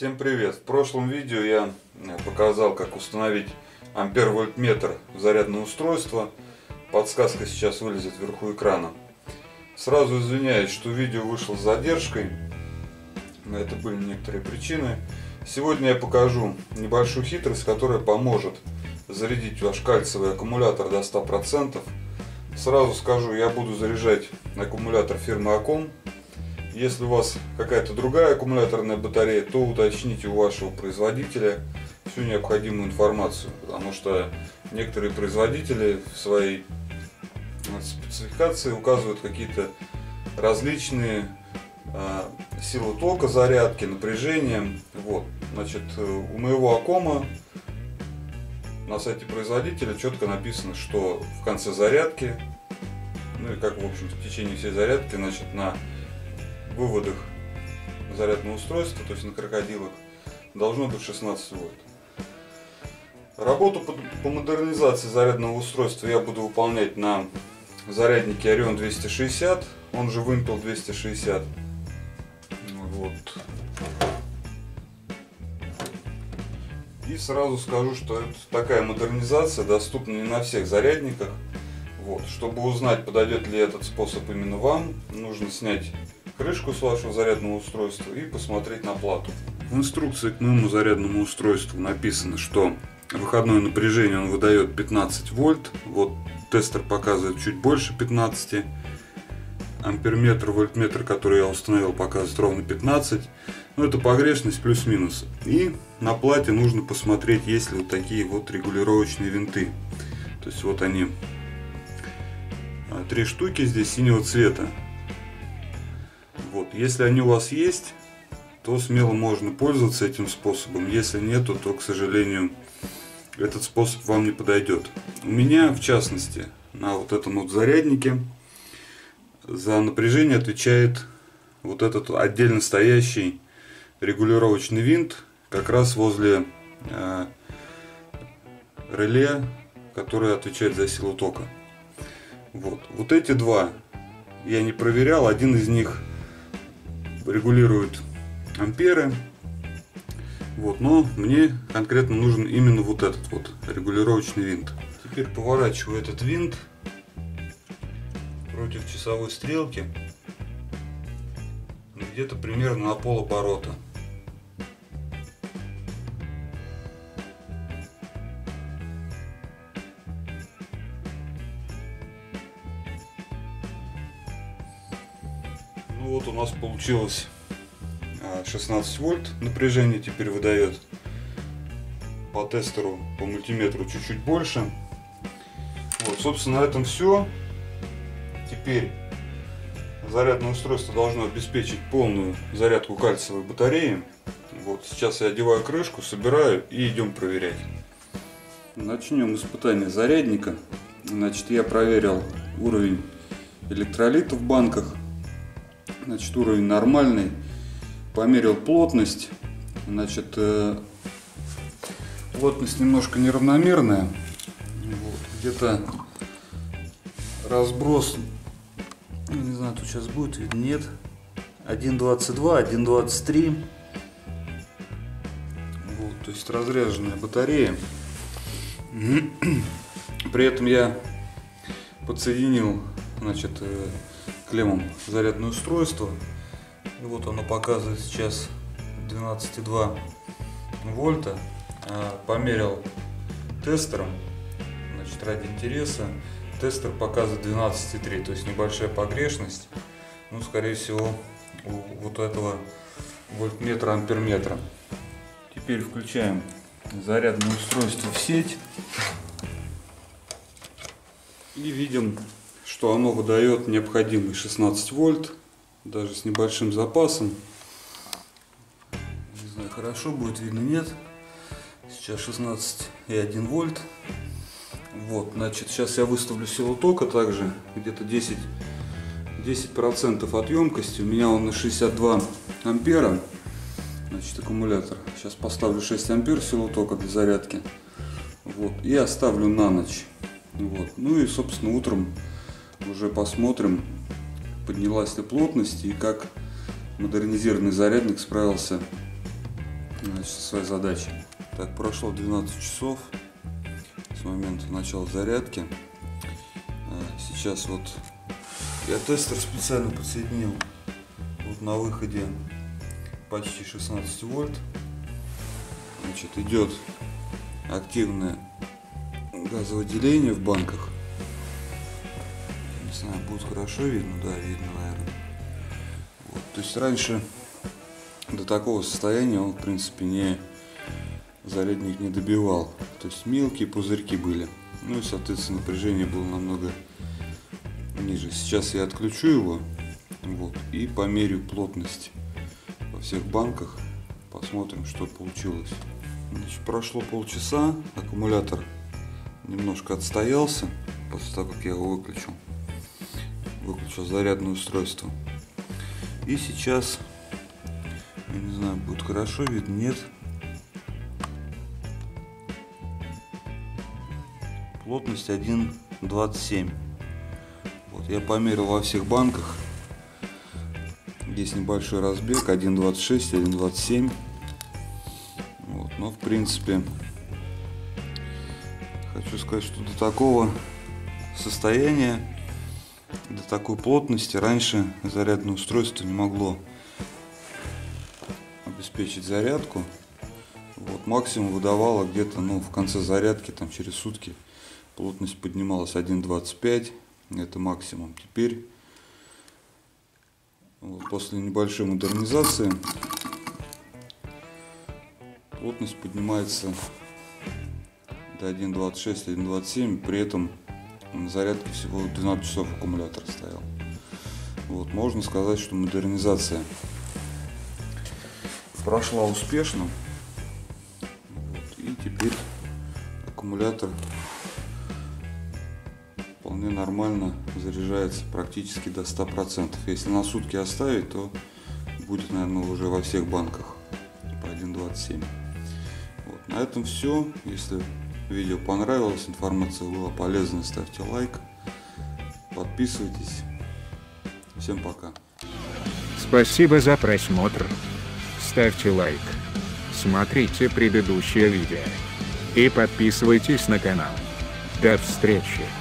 Всем привет! В прошлом видео я показал, как установить ампер-вольтметр в зарядное устройство. Подсказка сейчас вылезет вверху экрана. Сразу извиняюсь, что видео вышло с задержкой. На это были некоторые причины. Сегодня я покажу небольшую хитрость, которая поможет зарядить ваш кальциевый аккумулятор до 100%. Сразу скажу, я буду заряжать аккумулятор фирмы Acom. Если у вас какая-то другая аккумуляторная батарея, то уточните у вашего производителя всю необходимую информацию, потому что некоторые производители в своей спецификации указывают какие-то различные силы тока зарядки, напряжения. Вот, значит, у моего Acom на сайте производителя четко написано, что в конце зарядки, ну и как в общем в течение всей зарядки, значит, на выводах зарядного устройства, то есть на крокодилах, должно быть 16 вольт. Работу по модернизации зарядного устройства я буду выполнять на заряднике Orion 260, он же Wimpel 260. Вот. И сразу скажу, что такая модернизация доступна не на всех зарядниках. Вот. Чтобы узнать, подойдет ли этот способ именно вам, нужно снять крышку с вашего зарядного устройства и посмотреть на плату. В инструкции к моему зарядному устройству написано, что выходное напряжение он выдает 15 вольт. Вот тестер показывает чуть больше 15. Амперметр, вольтметр, который я установил, показывает ровно 15. Но это погрешность плюс-минус. И на плате нужно посмотреть, есть ли вот такие вот регулировочные винты. То есть вот они, 3 штуки здесь синего цвета. Вот, если они у вас есть, то смело можно пользоваться этим способом. Если нету, то, к сожалению, этот способ вам не подойдет. У меня, в частности, на вот этом вот заряднике за напряжение отвечает вот этот отдельно стоящий регулировочный винт, как раз возле реле, который отвечает за силу тока. Вот эти два я не проверял, один из них регулирует амперы, вот, но мне конкретно нужен именно вот этот вот регулировочный винт. Теперь поворачиваю этот винт против часовой стрелки где-то примерно на полоборота. Ну вот у нас получилось 16 вольт напряжение теперь выдает. По тестеру, по мультиметру чуть-чуть больше. Вот, собственно, на этом все. Теперь зарядное устройство должно обеспечить полную зарядку кальциевой батареи. Вот, сейчас я одеваю крышку, собираю и идем проверять. Начнем испытание зарядника. Значит, я проверил уровень электролита в банках. Значит, уровень нормальный. Померил плотность. Значит, плотность немножко неравномерная. Вот, где-то разброс, не знаю, тут сейчас будет или нет, 1,22, 1,23. Вот, то есть разряженная батарея. При этом я подсоединил, значит, клеммом зарядное устройство. И вот оно показывает сейчас 12,2 вольта. Померил тестером, значит, ради интереса. Тестер показывает 12,3, то есть небольшая погрешность. Ну, скорее всего, у вот этого вольтметра, амперметра. Теперь включаем зарядное устройство в сеть. И видим, что оно выдает необходимые 16 вольт, даже с небольшим запасом. Не знаю, хорошо будет видно, нет. Сейчас 16,1 вольт. Вот, значит, сейчас я выставлю силу тока также, где-то 10% от емкости. У меня он на 62 ампера, значит, аккумулятор. Сейчас поставлю 6 ампер силу тока для зарядки. Вот, и оставлю на ночь. Вот. Ну и, собственно, утром уже посмотрим, поднялась ли плотность и как модернизированный зарядник справился Значит, своей задачей. Так, прошло 12 часов с момента начала зарядки. Сейчас вот я тестер специально подсоединил. Вот на выходе почти 16 вольт. Значит, идет активное газовыделение в банках. Не знаю, будет хорошо видно, да, видно, наверное. Вот, то есть раньше до такого состояния он, в принципе, зарядник не добивал. То есть мелкие пузырьки были. Ну и, соответственно, напряжение было намного ниже. Сейчас я отключу его, вот, и померю плотность во всех банках. Посмотрим, что получилось. Значит, прошло полчаса, аккумулятор немножко отстоялся после того, как я его выключил. Выключил зарядное устройство. И сейчас, я не знаю, будет хорошо видно, нет. Плотность 1,27. Вот, я померил во всех банках. Есть небольшой разбег 1,26, 1,27. Вот, но в принципе хочу сказать, что до такого состояния, до такой плотности раньше зарядное устройство не могло обеспечить зарядку. Вот, максимум выдавало где-то, в конце зарядки, там через сутки плотность поднималась 1,25, это максимум. Теперь вот, после небольшой модернизации плотность поднимается до 1,26, 1,27, при этом на зарядке всего 12 часов аккумулятор стоял. Вот, можно сказать, что модернизация прошла успешно. Вот, и теперь аккумулятор вполне нормально заряжается практически до 100%. Если на сутки оставить, то будет, наверное, уже во всех банках по 1,27. Вот, на этом все. Если видео понравилось, информация была полезной, ставьте лайк, подписывайтесь. Всем пока. Спасибо за просмотр. Ставьте лайк, смотрите предыдущее видео и подписывайтесь на канал. До встречи.